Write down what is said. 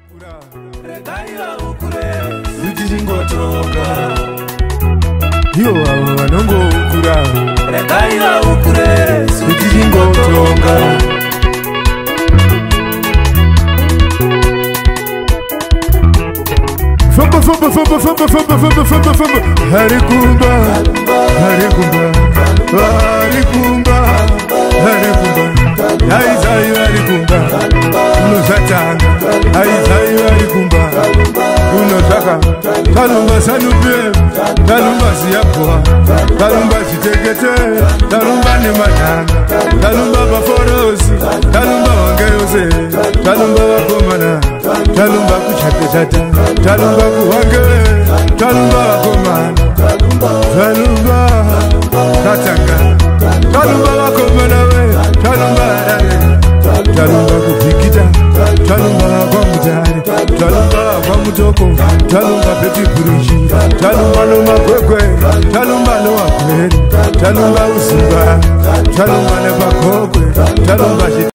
Yo wanongo ukura Rekaira ukure Sujingo tonga Famba Harikumba Aizayu harikumba Unosatanga Aizayu harikumba Unosaka Talumba sanupie Talumba siyapoa Talumba chitekete Talumba ni matanga Talumba baforosi Talumba wangeose Talumba wakomana Talumba kuchapetata Talumba kuwange Talumba wakomana Talumba katanga Talumba wakomana we Talumba arare Talumba kupikita Talumba kwa mutari Talumba kwa mutoko Talumba peti kurishi Talumba no makwekwe Talumba no wakweri Talumba usiba Talumba ne bakokwe Talumba